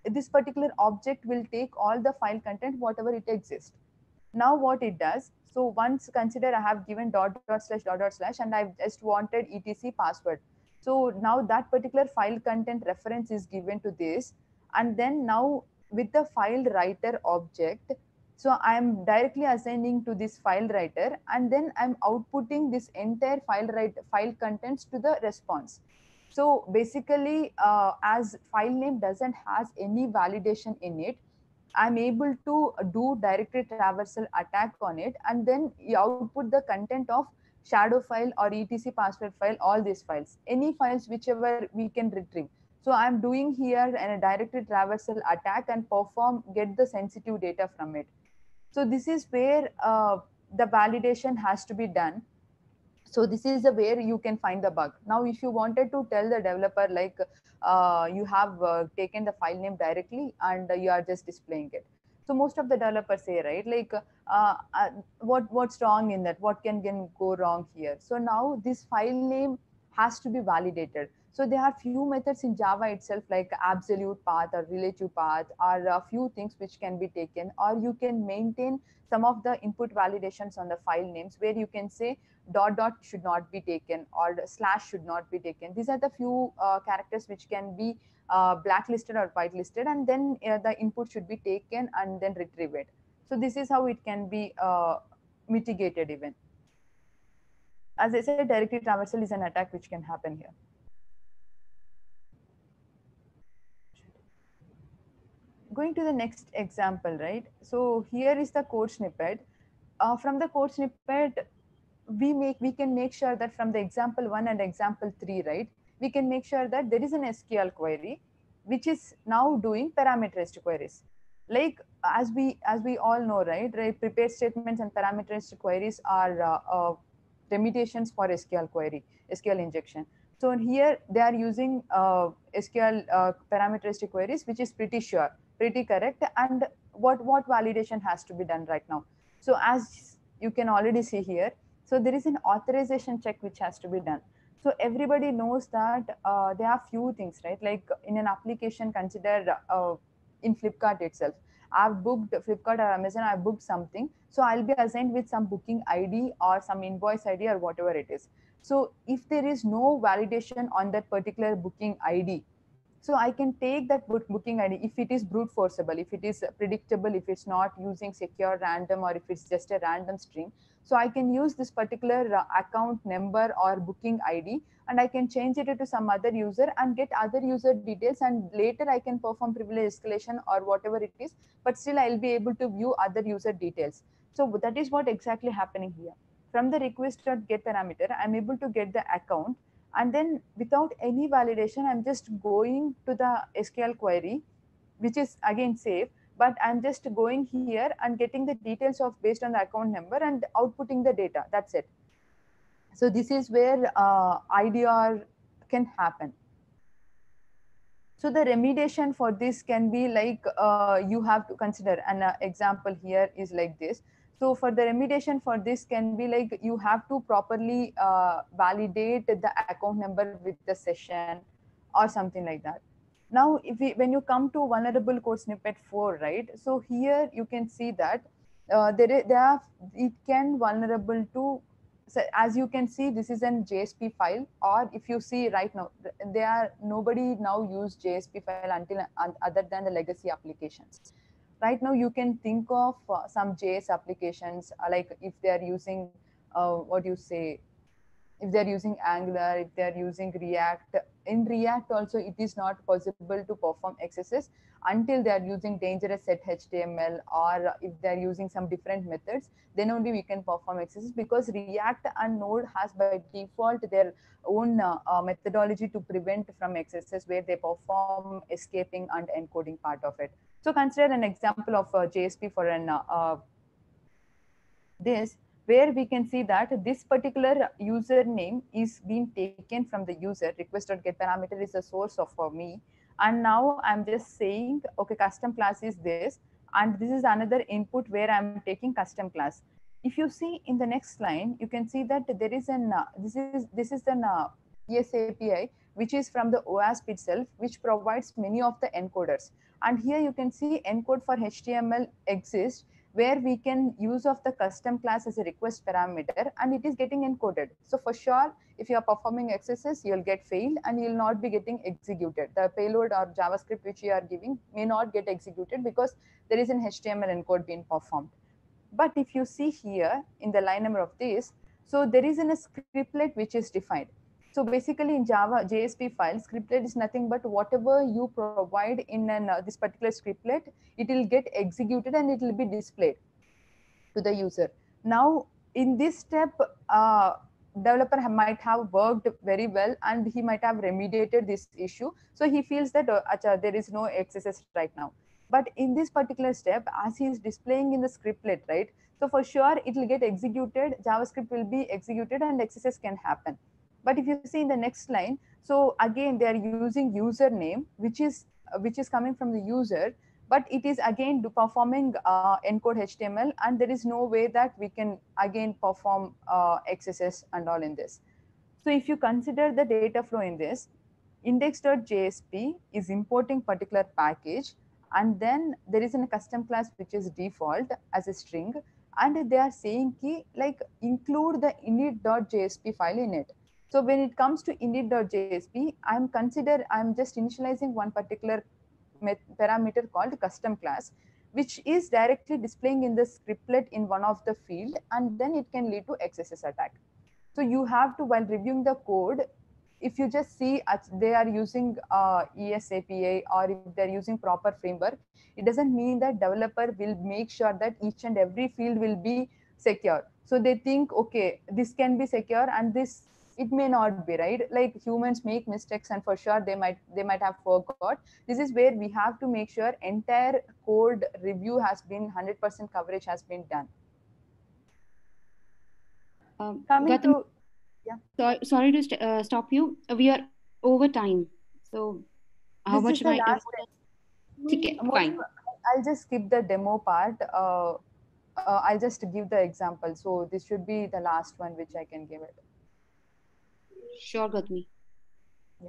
this particular object will take all the file content, whatever it exists. Now what it does, so once consider I have given dot dot slash dot dot slash and I've just wanted etc password. So now that particular file content reference is given to this, and then now with the file writer object, so I'm directly assigning to this file writer, and then I'm outputting this entire file write file contents to the response. So basically, uh, as file name doesn't has any validation in it, I'm able to do directory traversal attack on it, and then you output the content of shadow file or etc password file, all these files, any files whichever we can retrieve. So I'm doing here a directory traversal attack and perform get the sensitive data from it. So this is where uh, the validation has to be done. So this is the where you can find the bug. Now if you wanted to tell the developer like uh, you have uh, taken the file name directly and uh, you are just displaying it, so most of the developers say, right, like uh, uh, what what's wrong in that, what can, can go wrong here. So now this file name has to be validated. So there are few methods in Java itself, like absolute path or relative path, or a few things which can be taken, or you can maintain some of the input validations on the file names, where you can say dot dot should not be taken or slash should not be taken. These are the few uh, characters which can be uh, blacklisted or whitelisted, and then uh, the input should be taken and then retrieve it. So this is how it can be uh, mitigated even. As I said, directory traversal is an attack which can happen here. Going to the next example, right? So here is the code snippet. Uh, from the code snippet, we make we can make sure that from the example one and example three, right, we can make sure that there is an S Q L query which is now doing parameterized queries. Like as we as we all know, right, right, prepared statements and parameterized queries are uh, uh, limitations for S Q L query, S Q L injection. So here they are using uh, S Q L uh, parameterized queries, which is pretty sure, pretty correct. And what what validation has to be done right now? So as you can already see here, so there is an authorization check which has to be done. So everybody knows that uh, there are few things, right? Like in an application, consider uh, in Flipkart itself, I've booked Flipkart or Amazon, I've booked something. So I'll be assigned with some booking I D or some invoice I D or whatever it is. So if there is no validation on that particular booking I D, so I can take that booking I D if it is brute forceable, if it is predictable, if it's not using secure random, or if it's just a random string. So I can use this particular uh, account number or booking I D, and I can change it to some other user and get other user details, and later I can perform privilege escalation or whatever it is, but still I'll be able to view other user details. So that is what exactly happening here. From the request.get parameter, I'm able to get the account, and then without any validation, I'm just going to the S Q L query, which is again safe, but I'm just going here and getting the details of based on the account number and outputting the data. That's it. So this is where uh, I D R can happen. So the remediation for this can be like, uh, you have to consider an uh, example here is like this. So for the remediation for this can be like, you have to properly uh, validate the account number with the session or something like that. Now, if we, when you come to vulnerable code snippet four, right? So here you can see that uh, there, is, there are, it can vulnerable to, so as you can see, this is an J S P file, or if you see right now, there are nobody now use J S P file until uh, other than the legacy applications. Right now, you can think of uh, some J S applications, uh, like if they are using, uh, what do you say, if they're using Angular, if they're using React. In React also, it is not possible to perform X S S until they are using dangerous set H T M L, or if they're using some different methods, then only we can perform X S S, because React and Node has by default their own uh, uh, methodology to prevent from X S S, where they perform escaping and encoding part of it. So consider an example of uh, J S P for an uh, uh, this, where we can see that this particular username is being taken from the user. Request.get parameter is the source of for me, and now I'm just saying, okay, custom class is this, and this is another input where I'm taking custom class. If you see in the next line, you can see that there is an uh, this is this is an uh, E S A P I, which is from the OASP itself, which provides many of the encoders. And here you can see encode for H T M L exists, where we can use of the custom class as a request parameter, and it is getting encoded. So for sure, if you are performing accesses, you'll get failed and you'll not be getting executed. The payload or JavaScript which you are giving may not get executed because there is an H T M L encode being performed. But if you see here in the line number of this, so there is in a scriptlet which is defined. So basically in Java J S P file, scriptlet is nothing but whatever you provide in an, uh, this particular scriptlet, it will get executed and it will be displayed to the user. Now in this step, uh, developer might have worked very well and he might have remediated this issue. So he feels that uh, acha, there is no excesses right now. But in this particular step, as he is displaying in the scriptlet, right? So for sure it will get executed, JavaScript will be executed and excesses can happen. But if you see in the next line, so again they are using username, which is uh, which is coming from the user, but it is again performing uh, encode H T M L, and there is no way that we can again perform uh, X S S and all in this. So if you consider the data flow in this, index.jsp is importing particular package, and then there is a custom class which is default as a string, and they are saying key like include the init.jsp file in it. So when it comes to init.jsp, I'm consider I'm just initializing one particular parameter called custom class, which is directly displaying in the scriptlet in one of the field, and then it can lead to X S S attack. So you have to, while reviewing the code, if you just see they are using uh, E S A P I or if they're using proper framework, it doesn't mean that developer will make sure that each and every field will be secure. So they think, okay, this can be secure and this, it may not be, right? Like humans make mistakes and for sure they might they might have forgot. This is where we have to make sure entire code review has been one hundred percent coverage has been done. Um, Coming Gautam, to, yeah. so, sorry to st uh, stop you. We are over time. So how This much is am the I? last Okay, time. fine. I'll just skip the demo part. Uh, uh, I'll just give the example. So this should be the last one which I can give it. Sure, Gautami. Yeah.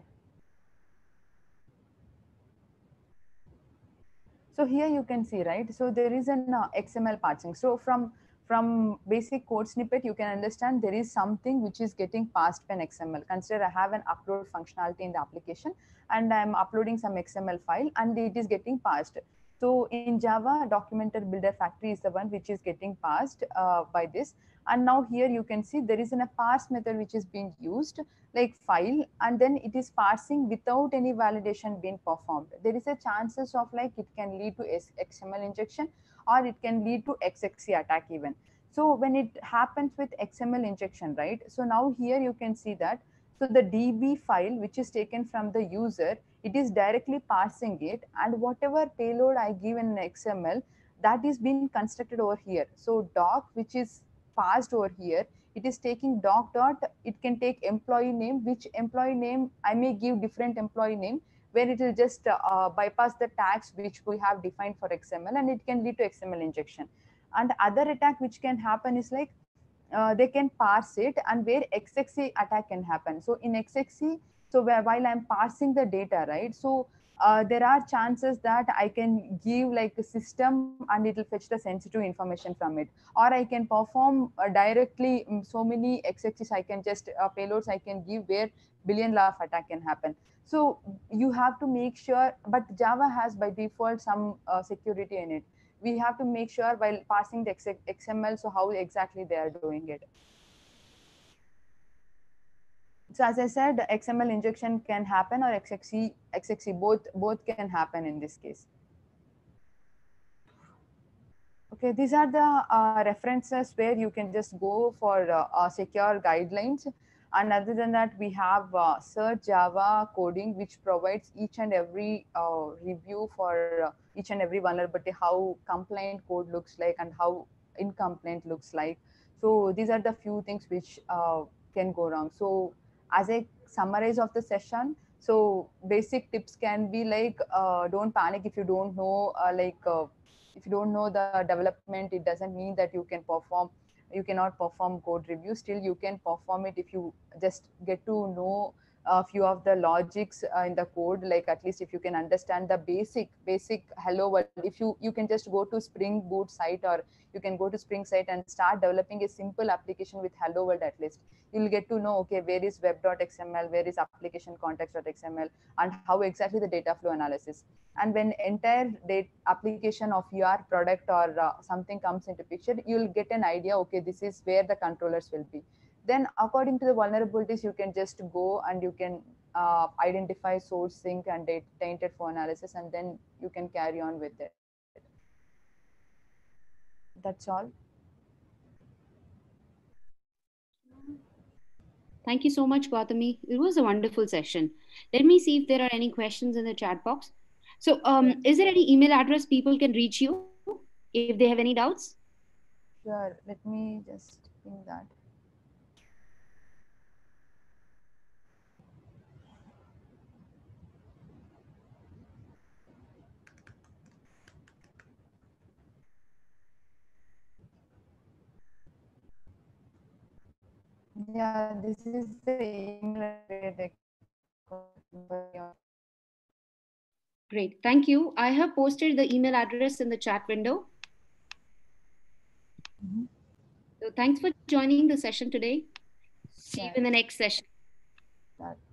So here you can see, right? So there is an uh, X M L parsing. So from from basic code snippet, you can understand there is something which is getting passed by an X M L. Consider I have an upload functionality in the application and I'm uploading some X M L file and it is getting passed. So in Java, Documenter Builder Factory is the one which is getting passed uh, by this. And now here you can see there is an, a parse method which is being used like file, and then it is parsing without any validation being performed. There is a chances of like it can lead to X M L injection or it can lead to X X C attack even. So when it happens with X M L injection, right? So now here you can see that, so the D B file which is taken from the user, it is directly parsing it, and whatever payload I give in X M L, that is being constructed over here. So doc which is parsed over here, it is taking doc dot, it can take employee name, which employee name I may give different employee name, where it will just uh, bypass the tags which we have defined for X M L, and it can lead to X M L injection. And other attack which can happen is like uh, they can parse it, and where X X C attack can happen. So in X X C, so where, while I'm parsing the data, right? So uh, there are chances that I can give like a system and it will fetch the sensitive information from it, or I can perform uh, directly um, so many X X Cs I can just uh, payloads I can give where billion laugh attack can happen. So you have to make sure, but Java has by default some uh, security in it. We have to make sure while passing the X M L, so how exactly they are doing it. So as I said, X M L injection can happen or X X C, X X C, both, both can happen in this case. Okay, these are the uh, references where you can just go for uh, uh, secure guidelines. And other than that, we have uh, Search Java coding, which provides each and every uh, review for uh, each and every vulnerability, how compliant code looks like and how incomplete looks like. So these are the few things which uh, can go wrong. So as a summarize of the session, so basic tips can be like, uh, don't panic if you don't know, uh, like, uh, if you don't know the development, it doesn't mean that you can perform, you cannot perform code review. Still you can perform it if you just get to know a few of the logics uh, in the code, like at least if you can understand the basic basic hello world. If you you can just go to Spring Boot site, or you can go to Spring site and start developing a simple application with hello world. At least you'll get to know, okay, where is web.xml, where is application context.xml, and how exactly the data flow analysis. And when entire data application of your product or uh, something comes into picture, you'll get an idea, okay, this is where the controllers will be. Then according to the vulnerabilities, you can just go and you can uh, identify source sync and tainted flow analysis, and then you can carry on with it. That's all. Thank you so much, Gautami. It was a wonderful session. Let me see if there are any questions in the chat box. So, um, is there any email address people can reach you if they have any doubts? Sure, let me just ping that. Yeah, this is the email. Great, thank you. I have posted the email address in the chat window. Mm-hmm. So thanks for joining the session today. See you in the next session. That.